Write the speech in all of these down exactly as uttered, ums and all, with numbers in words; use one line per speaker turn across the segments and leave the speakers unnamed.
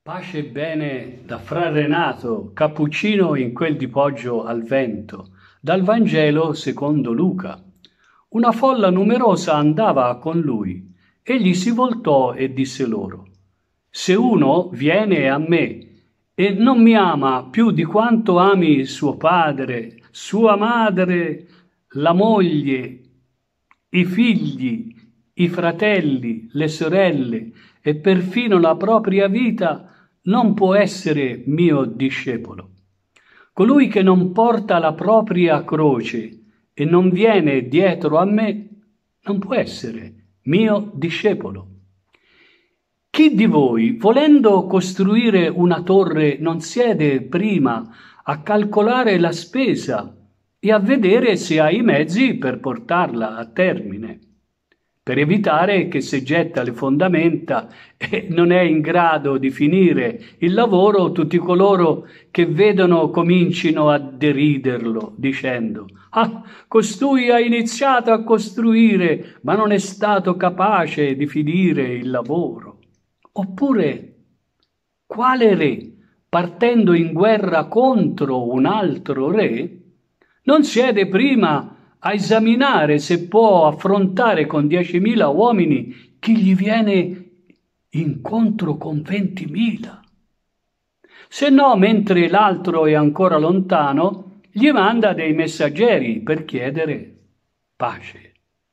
Pace e bene da Fra Renato, cappuccino in quel di Poggio al Vento, dal Vangelo secondo Luca. Una folla numerosa andava con lui. Egli si voltò e disse loro: «Se uno viene a me e non mi ama più di quanto ami suo padre, sua madre, la moglie, i figli, i fratelli, le sorelle e perfino la propria vita, non può essere mio discepolo. Colui che non porta la propria croce e non viene dietro a me, non può essere mio discepolo. Chi di voi, volendo costruire una torre, non siede prima a calcolare la spesa e a vedere se ha i mezzi per portarla a termine, per evitare che se getta le fondamenta e non è in grado di finire il lavoro, tutti coloro che vedono comincino a deriderlo, dicendo: «Ah, costui ha iniziato a costruire, ma non è stato capace di finire il lavoro». Oppure, quale re, partendo in guerra contro un altro re, non siede prima a esaminare se può affrontare con diecimila uomini chi gli viene incontro con ventimila? Se no, mentre l'altro è ancora lontano, gli manda dei messaggeri per chiedere pace.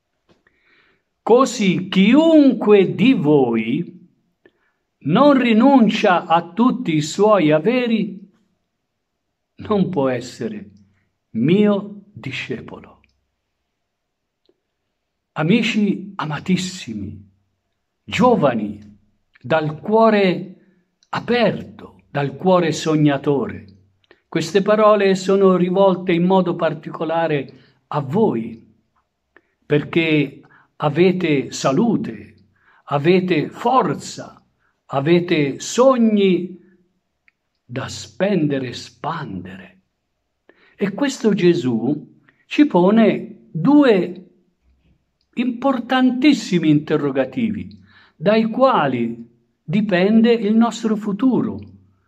Così chiunque di voi non rinuncia a tutti i suoi averi, non può essere mio discepolo. Amici amatissimi, giovani, dal cuore aperto, dal cuore sognatore, queste parole sono rivolte in modo particolare a voi, perché avete salute, avete forza, avete sogni da spendere e spandere. E questo Gesù ci pone due importantissimi interrogativi, dai quali dipende il nostro futuro.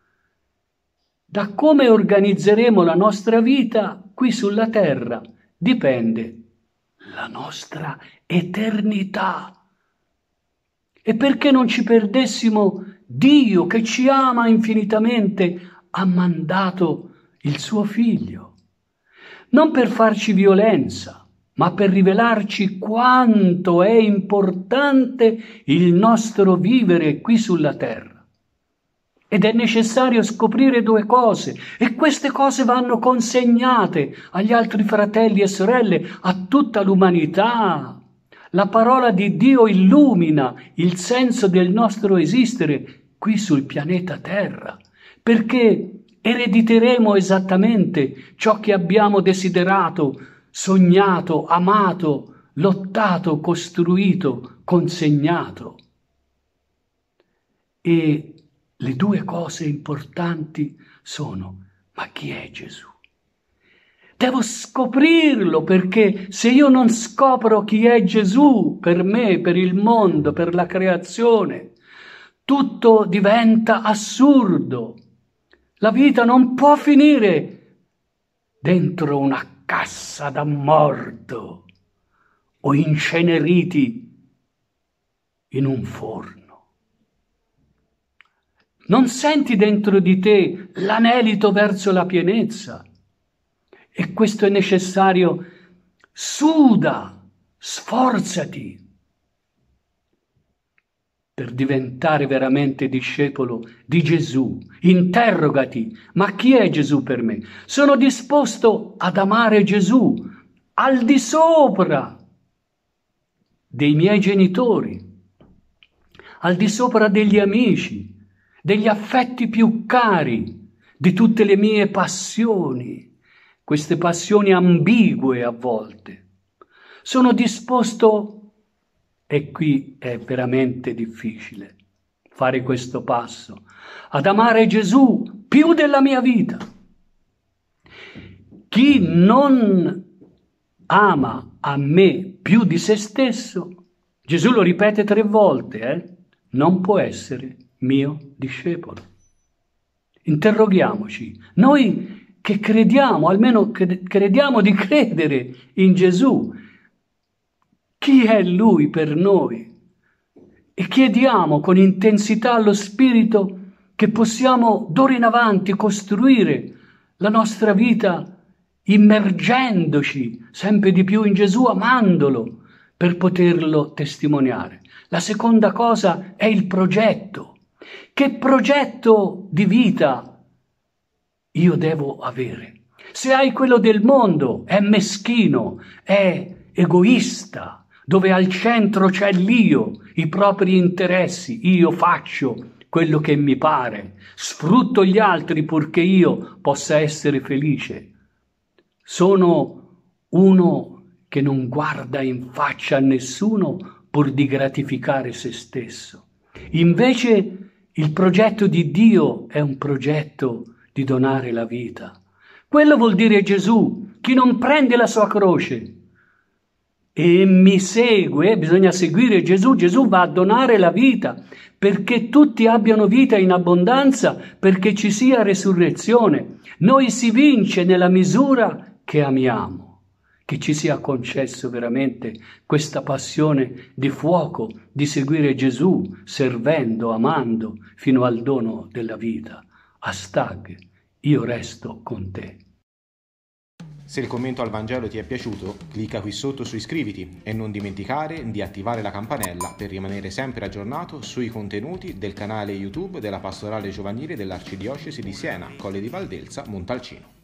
Da come organizzeremo la nostra vita qui sulla terra dipende la nostra eternità. E perché non ci perdessimo, Dio che ci ama infinitamente ha mandato il suo Figlio, non per farci violenza, ma per rivelarci quanto è importante il nostro vivere qui sulla terra. Ed è necessario scoprire due cose, e queste cose vanno consegnate agli altri fratelli e sorelle, a tutta l'umanità. La parola di Dio illumina il senso del nostro esistere qui sul pianeta Terra, perché erediteremo esattamente ciò che abbiamo desiderato, sognato, amato, lottato, costruito, consegnato. E le due cose importanti sono: ma chi è Gesù? Devo scoprirlo, perché se io non scopro chi è Gesù per me, per il mondo, per la creazione, tutto diventa assurdo. La vita non può finire dentro una cassa da morto o inceneriti in un forno. Non senti dentro di te l'anelito verso la pienezza. E questo è necessario. Suda, sforzati per diventare veramente discepolo di Gesù. Interrogati: ma chi è Gesù per me? Sono disposto ad amare Gesù al di sopra dei miei genitori, al di sopra degli amici, degli affetti più cari, di tutte le mie passioni. Queste passioni ambigue a volte. Sono disposto, e qui è veramente difficile fare questo passo, ad amare Gesù più della mia vita. Chi non ama a me più di se stesso, Gesù lo ripete tre volte, eh, non può essere mio discepolo. Interroghiamoci. Noi che crediamo, almeno crediamo di credere in Gesù, chi è Lui per noi? E chiediamo con intensità allo Spirito che possiamo d'ora in avanti costruire la nostra vita immergendoci sempre di più in Gesù, amandolo per poterlo testimoniare. La seconda cosa è il progetto. Che progetto di vita io devo avere? Se hai quello del mondo, è meschino, è egoista, dove al centro c'è l'io, i propri interessi, io faccio quello che mi pare, sfrutto gli altri purché io possa essere felice. Sono uno che non guarda in faccia a nessuno pur di gratificare se stesso. Invece il progetto di Dio è un progetto di donare la vita. Quello vuol dire Gesù, chi non prende la sua croce e mi segue, bisogna seguire Gesù, Gesù va a donare la vita perché tutti abbiano vita in abbondanza, perché ci sia resurrezione. Noi si vince nella misura che amiamo. Che ci sia concesso veramente questa passione di fuoco di seguire Gesù, servendo, amando, fino al dono della vita. Hashtag, io resto con te.
Se il commento al Vangelo ti è piaciuto, clicca qui sotto su iscriviti e non dimenticare di attivare la campanella per rimanere sempre aggiornato sui contenuti del canale YouTube della Pastorale Giovanile dell'Arcidiocesi di Siena, Colle di Valdelsa, Montalcino.